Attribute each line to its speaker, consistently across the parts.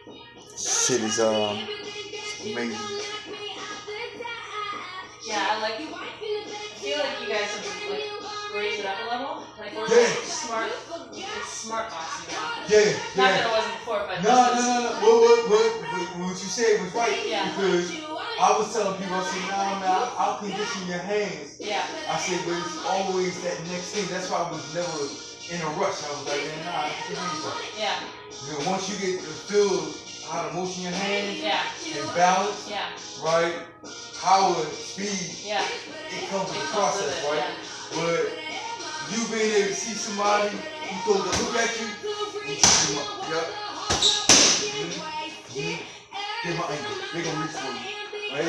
Speaker 1: Shit is amazing.
Speaker 2: Yeah, I feel like you guys have raised it up a level. Like we're smart. It's smart boxing now.
Speaker 1: Yeah.
Speaker 2: Not that it wasn't before, but
Speaker 1: no. What you said was right.
Speaker 2: Yeah.
Speaker 1: Because I was telling people, I said, nah, man, I'll condition your hands.
Speaker 2: Yeah.
Speaker 1: I said, but it's always that next thing. That's why I was never in a rush. I was like, man, nah, get your hands up.
Speaker 2: Yeah.
Speaker 1: You know, once you get to feel how to motion your hands, and balance, right? Power, speed, it comes with the process, right? But you being able to see somebody who's supposed to look at you, you see them up. Yep. Get my ankle. They're gonna reach for you, right?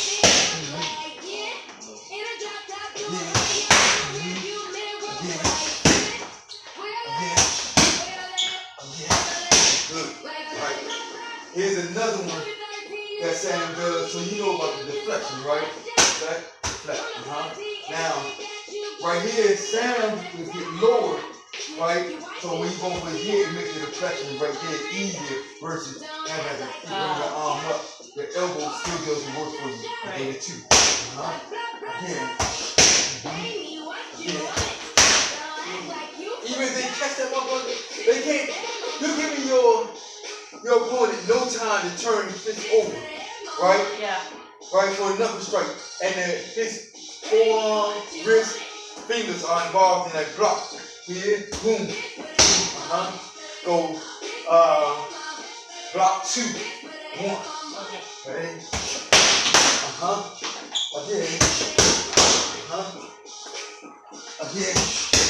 Speaker 1: Good. Right. Here's another one that Sam does, so you know about the deflection, right? Deflect. Now, right here, Sam is getting lower, right? So when you go over here, it makes the deflection right there easier versus having to bring the arm up. The elbow still doesn't work for you. Right. Too. Again. Even if they catch that motherfucker, they can't. You give me your opponent no time to turn his fist over, right?
Speaker 2: Yeah.
Speaker 1: Right, for another strike. And his forearm, wrist, fingers are involved in that block. Here, boom. Go, block 2, 1. Ready? Again. Again.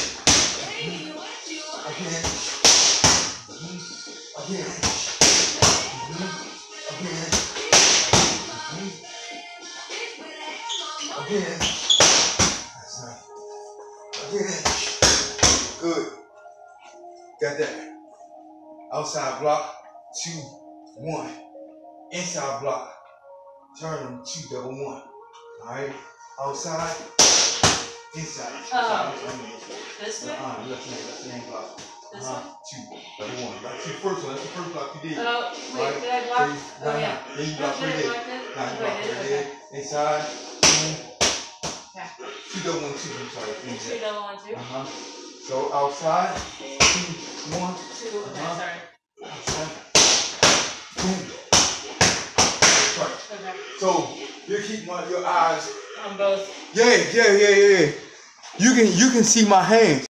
Speaker 1: Again. That's right. Again. Good. Got that. Outside block, 2, 1. Inside block. Turn them 2, double 1. Alright? Outside. Inside.
Speaker 2: This way?
Speaker 1: Left hand block.
Speaker 2: This one?
Speaker 1: 2, double 1. Like the first one. That's the first block you did.
Speaker 2: Oh, wait,
Speaker 1: right?
Speaker 2: did I block?
Speaker 1: Yeah. Then you block right there. Now you block right there. Inside.
Speaker 2: Okay.
Speaker 1: 2, double 1, 2. I'm sorry.
Speaker 2: 2, double 1, 2.
Speaker 1: So outside. 2, 1.
Speaker 2: 2. Okay, sorry.
Speaker 1: Outside. Boom. Right.
Speaker 2: Okay.
Speaker 1: So you keep your eyes
Speaker 2: on both.
Speaker 1: Yeah. You can see my hands.